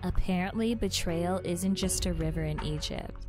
Apparently, betrayal isn't just a river in Egypt.